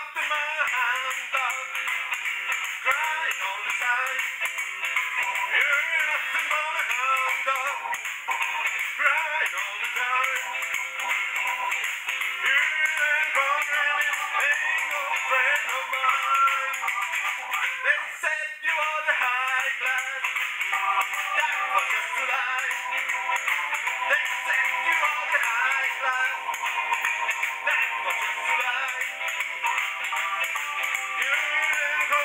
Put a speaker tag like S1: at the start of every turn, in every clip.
S1: nothing but a hound dog, crying all the time. You're nothing but a hound dog, crying all the time. You ain't no friend of mine. They said you are the high class, that was just a lie. They said you are the high class, that was just a lie. You ain't no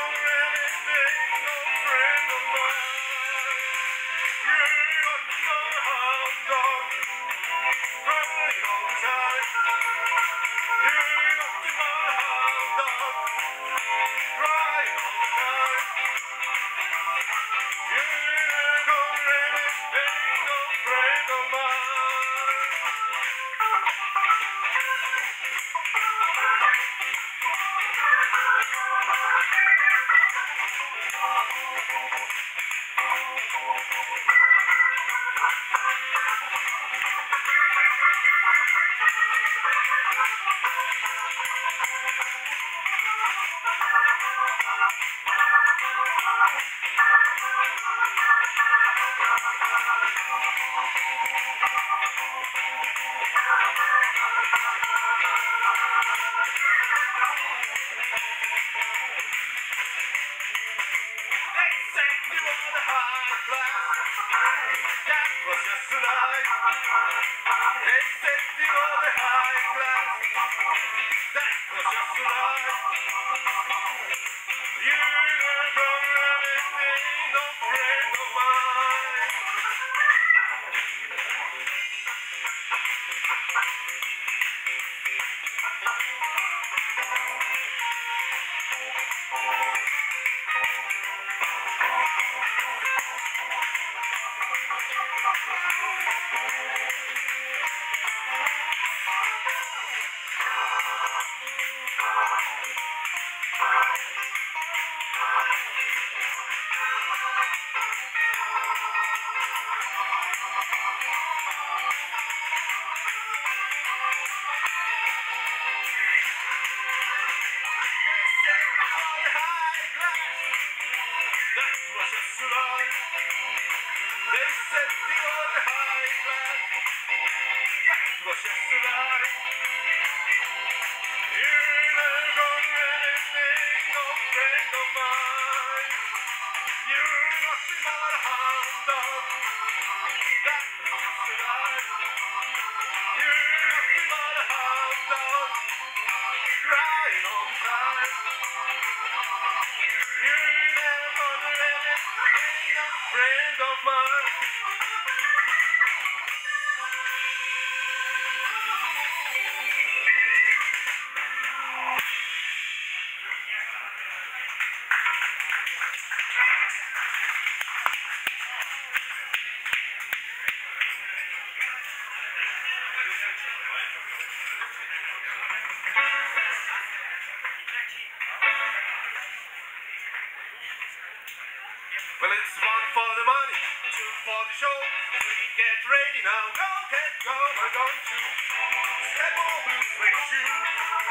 S1: friend of mine. You're nothing but a hound dog, crying all the time. You're nothing but a hound dog, crying all the time. You ain't no friend of mine. They said you were the high class, that was just a lie. They said you were the high class, that was just a lie. You ain't no friend of mine. That was just a lie. They said you were the high class, that was just a lie. You ain't no friend of mine. You're nothing but a hound dog, that was just a lie. You're nothing but a hound dog, crying all the time. You never ain't no friend of mine. Well, it's one for the money, two for the show. Three, get ready now. Go, get go, we're going to step on blue suede shoes.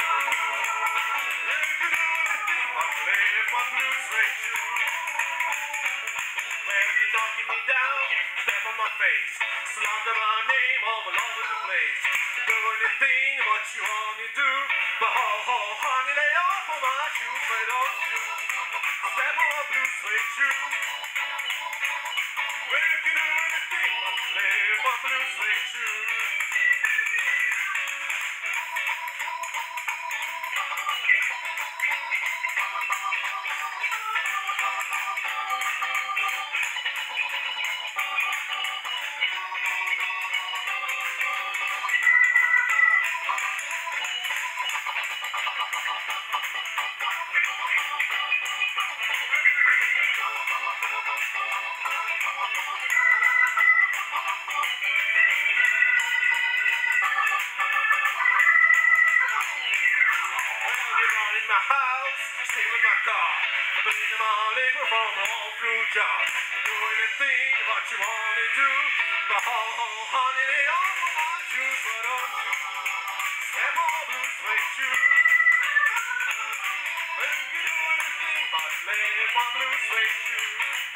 S1: If you do anything but play for blue suede shoes. Well, you're knocking me down, step on my face, slander my name all over the place. Do anything what you want to do, but ho, honey, lay off on my shoes, but don't you step on my blue suede shoes. Well, you can do anything but play for blue suede shoes. My house, stealing my car, putting my liquor from all through jar. Do anything what you want to do, but honey, they all want my shoes, but don't you step on blue suede shoes. slave on blue suede shoes.